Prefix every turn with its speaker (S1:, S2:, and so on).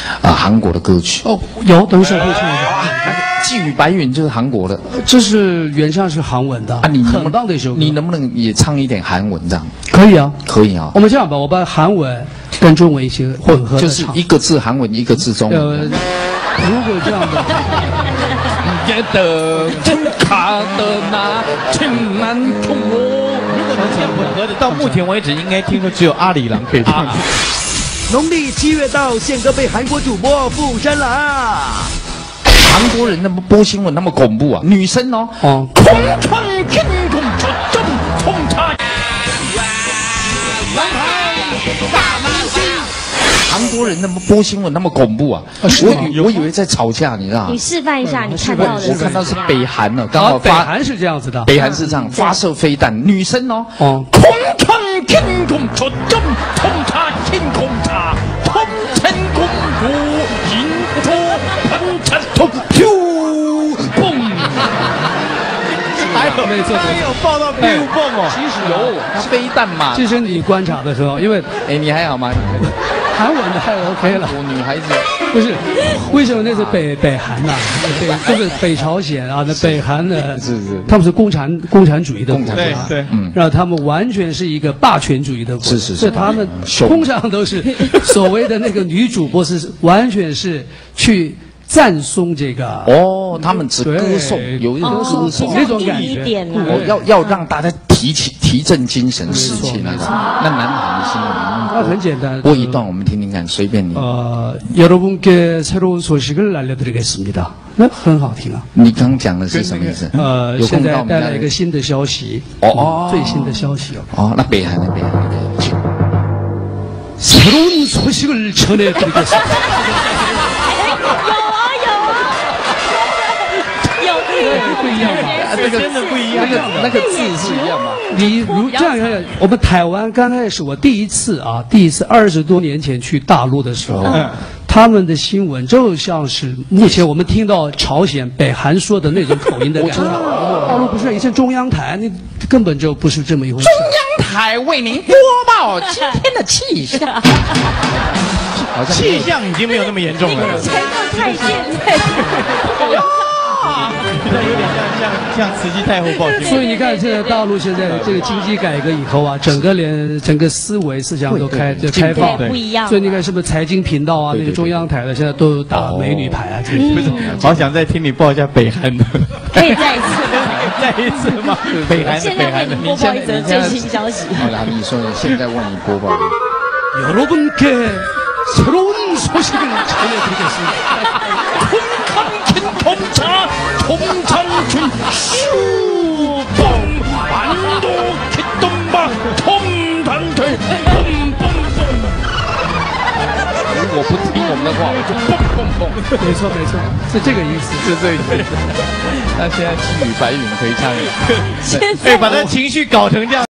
S1: 韩国的歌曲。
S2: 哦，有，等一下会唱一下。
S1: 寄语白云就是韩国的，
S2: 这是原唱是韩文的
S1: 啊，你
S2: 很棒的一首歌。
S1: 你能不能也唱一点韩文这样？
S2: 可以啊，
S1: 可以啊。
S2: 我们这样吧，我把韩文跟中文一起混合，
S1: 就是一个字韩文，一个字中文。
S2: 如果这样的，
S1: 觉得真卡的那情难通我。
S3: 如果能这样混合的，到目前为止应该听说只有阿里郎可以唱。
S4: 农历7月到，宪哥被韩国主播附身了啊！
S1: 韩国人那么播新闻那么恐怖啊，女生哦，空窗天空出正空差。韩国人那么播新闻那么恐怖啊！我以为在吵架，你知道吗？
S5: 你示范一下，你看到的。
S1: 我看到是北韩了，刚好
S2: 北韩是这样子的。
S1: 北韩是这样发射飞弹，女生哦，空窗天空出正空差天空差，空城公主引出喷尘突噗嘣。
S2: 还有没错，
S3: 还有报到屁股蹦哦。
S1: 其实有飞弹嘛。
S2: 这是你观察的时候，因为
S1: 你还好吗？
S2: 韩文的还 OK 了。
S1: 我女孩子
S2: 不是，为什么那是北韩呐？就是北朝鲜啊，那北韩呢？
S1: 是，
S2: 他们是共产主义的国家，
S3: 对，
S2: 然后他们完全是一个霸权主义的国家，
S1: 是，
S2: 所以他们通常都是所谓的那个女主播是完全是去赞颂这个
S1: 他们只歌颂，有一种歌颂
S2: 那种感觉，
S1: 要让大家提振精神士气那种。那南韩的新闻
S2: 那很简单，
S1: 播一段我们听听看，随便你。
S2: 여러분께 새로운 소식을 알려드리겠습니다. 那很好听啊。
S1: 你刚讲的是什么意思？
S2: 现在带来一个新的消息。最新的消息哦。
S1: 那北韩的。
S2: 새로운 소식을 전해드리겠습니다. 不一样吧？
S3: 真的不一样。
S1: 那个字是一样吗？
S2: 你如这样看，我们台湾刚开始，我第一次20多年前去大陆的时候，他们的新闻就像是目前我们听到朝鲜、北韩说的那种口音的感觉。大陆不是以前中央台，那根本就不是这么一回事。
S1: 中央台为您播报今天的气象。
S3: 气象已经没有那么严重了。
S5: 才到太监
S3: 有点像慈禧太后报信。
S2: 所以你看，现在大陆现在这个经济改革以后啊，整个思想都开放，
S5: 不一样。
S2: 所以你看，是不是财经频道啊，那个中央台的现在都打美女牌啊？
S3: 不是，好想再听你报一下北韩的。
S5: 可以再一次
S3: 吗？北韩的，
S5: 播报一则最新消息。
S1: 好了，你说现在为你播报。
S2: 여러분께 새로운 소식을 전해드리겠습니다.
S1: 통차 통창춘 슈봉 완도 기똥방 통단腿 如果不听我们的话，我就蹦蹦蹦。
S2: 没错，是这个意思，
S1: 是这个意思。那现在寄语白云可以唱，
S3: 把他情绪搞成这样。